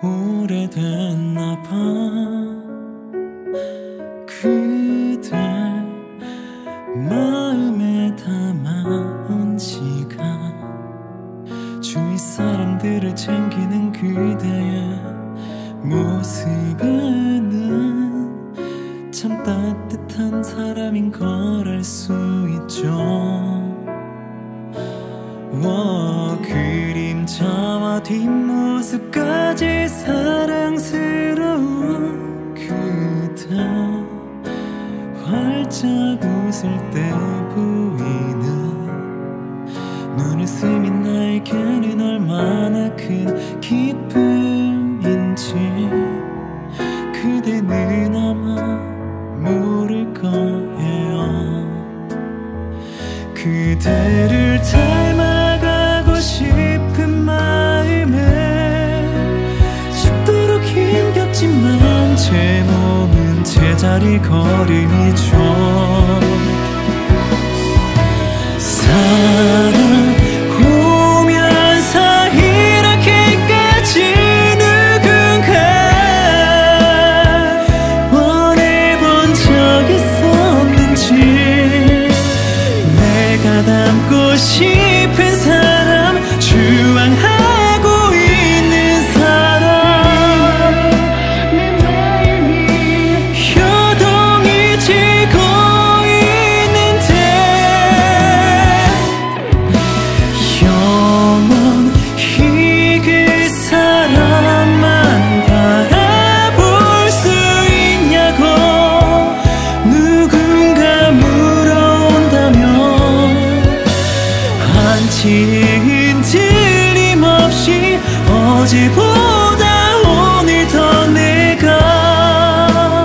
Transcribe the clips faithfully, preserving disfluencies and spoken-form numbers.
오래됐나 봐. 그댈 마음에 담아온 지가 주위 사람들을 챙기는 그대의 모습에는 참 따뜻한 사람인 걸 알 수 있죠. 워, 그림자와 뒷모습까지 사랑스러운 그대, 활짝 웃을 때 보이는 눈을 스민 나에게는 얼마나 큰 기쁨인지 그대는 아마 모를 거예요. 그대를 닮아가고 싶은 마음에 죽도록 힘겹지만 제 몸은 제자리 걸음이죠. 사랑 오면서 이렇게까지 누군가 원해본 적 있었는지, 내가 닮고 싶은 사람, 주황하고 있는 사람, 내 마음이 요동이 지고 있는데 영원히 그 사람만 바라볼 수 있냐고 누군가 물어온다면 한치은 틀림없이 어제보다 오늘 더 내가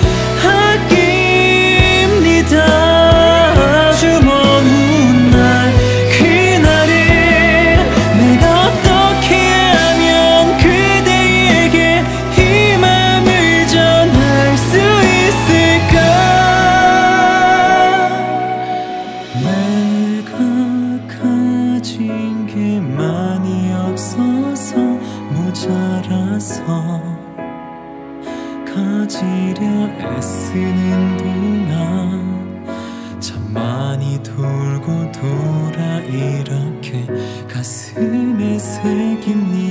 아낍니다. 아주 먼 훗날 그날을 내가 어떻게 하면 그대에게 이 맘을 전할 수 있을까. 내가 가진 게 많이 없어서 모자라서 가지려 애쓰는 동안 참 많이 돌고 돌아 이렇게 가슴에 새깁니다.